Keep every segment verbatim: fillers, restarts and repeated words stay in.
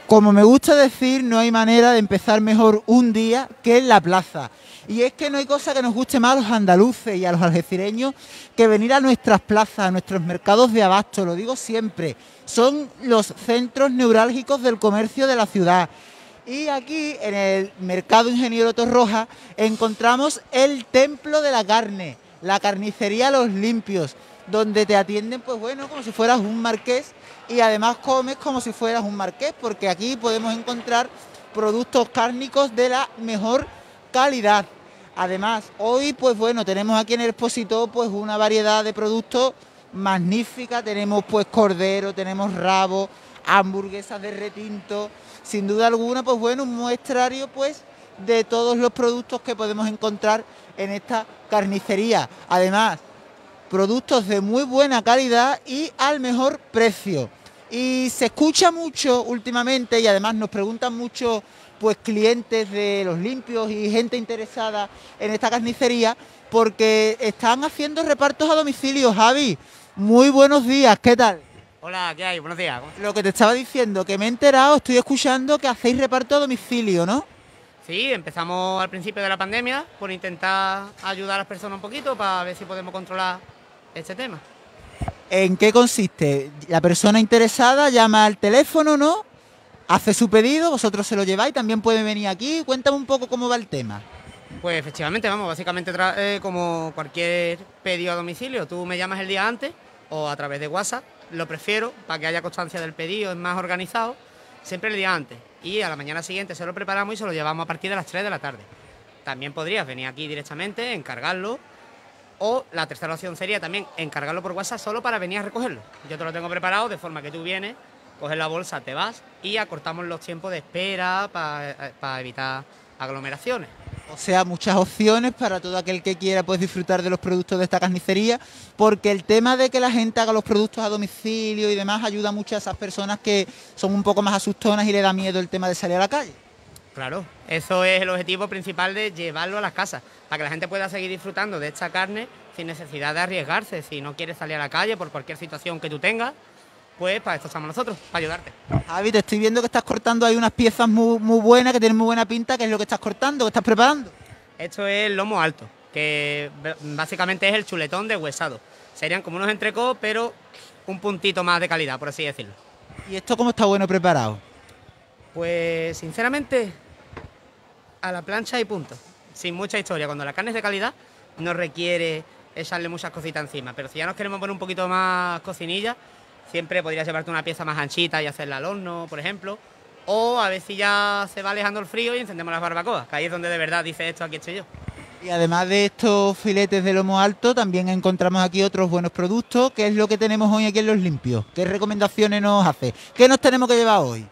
Como me gusta decir, no hay manera de empezar mejor un día que en la plaza. Y es que no hay cosa que nos guste más a los andaluces y a los algecireños que venir a nuestras plazas, a nuestros mercados de abasto, lo digo siempre. Son los centros neurálgicos del comercio de la ciudad. Y aquí, en el Mercado Ingeniero Torroja, encontramos el Templo de la Carne, la carnicería Los Limpios, donde te atienden, pues bueno, como si fueras un marqués y además comes como si fueras un marqués, porque aquí podemos encontrar productos cárnicos de la mejor calidad. Además, hoy, pues bueno, tenemos aquí en el expositor pues una variedad de productos magnífica. Tenemos pues cordero, tenemos rabo, hamburguesas de retinto. Sin duda alguna, pues bueno, un muestrario pues de todos los productos que podemos encontrar en esta carnicería. Además, productos de muy buena calidad y al mejor precio. Y se escucha mucho últimamente, y además nos preguntan mucho pues clientes de Los Limpios y gente interesada en esta carnicería, porque están haciendo repartos a domicilio. Javi, muy buenos días, ¿qué tal? Hola, ¿qué hay? Buenos días. Lo que te estaba diciendo, que me he enterado, estoy escuchando que hacéis reparto a domicilio, ¿no? Sí, empezamos al principio de la pandemia por intentar ayudar a las personas un poquito para ver si podemos controlar este tema. ¿En qué consiste? La persona interesada llama al teléfono, ¿no? Hace su pedido, vosotros se lo lleváis, también pueden venir aquí. Cuéntame un poco cómo va el tema. Pues efectivamente, vamos, básicamente eh, como cualquier pedido a domicilio, tú me llamas el día antes o a través de WhatsApp, lo prefiero para que haya constancia del pedido, es más organizado, siempre el día antes. Y a la mañana siguiente se lo preparamos y se lo llevamos a partir de las tres de la tarde. También podrías venir aquí directamente, encargarlo. O la tercera opción sería también encargarlo por WhatsApp solo para venir a recogerlo. Yo te lo tengo preparado de forma que tú vienes, coges la bolsa, te vas y acortamos los tiempos de espera para, para evitar aglomeraciones. O sea, muchas opciones para todo aquel que quiera pues disfrutar de los productos de esta carnicería, porque el tema de que la gente haga los productos a domicilio y demás ayuda mucho a esas personas que son un poco más asustonas y le da miedo el tema de salir a la calle. Claro, eso es el objetivo principal de llevarlo a las casas, para que la gente pueda seguir disfrutando de esta carne sin necesidad de arriesgarse. Si no quieres salir a la calle por cualquier situación que tú tengas, pues para esto estamos nosotros, para ayudarte. Javi, te estoy viendo que estás cortando ahí unas piezas muy, muy buenas, que tienen muy buena pinta. ¿Qué es lo que estás cortando, que estás preparando? Esto es el lomo alto, que básicamente es el chuletón deshuesado. Serían como unos entrecôts, pero un puntito más de calidad, por así decirlo. ¿Y esto cómo está bueno preparado? Pues sinceramente, a la plancha y punto. Sin mucha historia. Cuando la carne es de calidad, no requiere echarle muchas cositas encima. Pero si ya nos queremos poner un poquito más cocinilla, siempre podrías llevarte una pieza más anchita y hacerla al horno, por ejemplo. O a ver si ya se va alejando el frío y encendemos las barbacoas, que ahí es donde de verdad dice esto, aquí estoy yo. Y además de estos filetes de lomo alto, también encontramos aquí otros buenos productos. ¿Qué es lo que tenemos hoy aquí en Los Limpios? ¿Qué recomendaciones nos hace? ¿Qué nos tenemos que llevar hoy?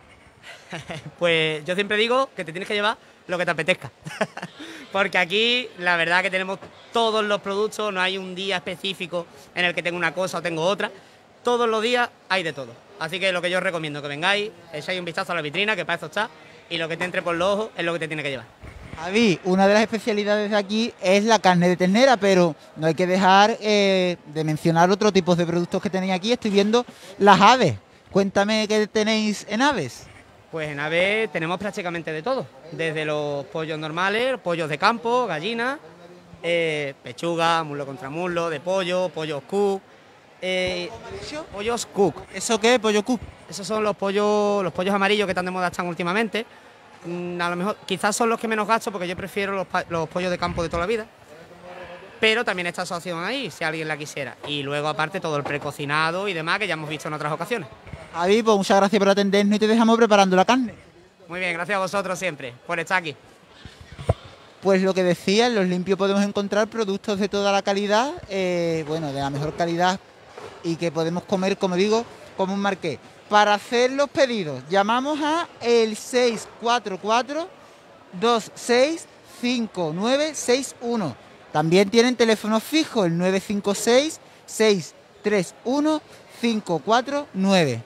Pues yo siempre digo que te tienes que llevar lo que te apetezca. Porque aquí la verdad que tenemos todos los productos, no hay un día específico en el que tengo una cosa o tengo otra. Todos los días hay de todo. Así que lo que yo os recomiendo que vengáis, echáis un vistazo a la vitrina, que para eso está, y lo que te entre por los ojos es lo que te tiene que llevar. Javi, una de las especialidades de aquí es la carne de ternera, pero no hay que dejar eh, de mencionar otros tipos de productos que tenéis aquí. Estoy viendo las aves. Cuéntame qué tenéis en aves. Pues en ave tenemos prácticamente de todo, desde los pollos normales, pollos de campo, gallinas, eh, pechuga, muslo contra muslo, de pollo, pollos cook, eh, pollos cook. ¿Eso qué es, pollo cook? Esos son los pollos, los pollos amarillos que tan de moda están últimamente. Mm, a lo mejor, quizás son los que menos gasto porque yo prefiero los, los pollos de campo de toda la vida. Pero también está esa opción ahí, si alguien la quisiera. Y luego aparte todo el precocinado y demás que ya hemos visto en otras ocasiones. Javi, pues muchas gracias por atendernos y te dejamos preparando la carne. Muy bien, gracias a vosotros siempre por estar aquí. Pues lo que decía, en Los Limpios podemos encontrar productos de toda la calidad, eh, bueno, de la mejor calidad y que podemos comer, como digo, como un marqués. Para hacer los pedidos, llamamos a el seis cuatro cuatro, dos seis cinco nueve seis uno. También tienen teléfono fijo, el nueve cinco seis, seis tres uno, cinco cuatro nueve.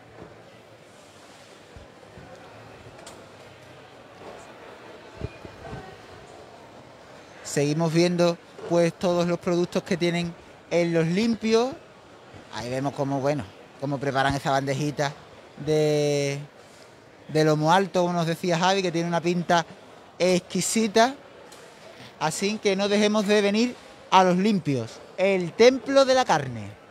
Seguimos viendo pues todos los productos que tienen en Los Limpios. Ahí vemos cómo, bueno, cómo preparan esa bandejita de, de lomo alto, como nos decía Javi, que tiene una pinta exquisita. Así que no dejemos de venir a Los Limpios, el templo de la carne.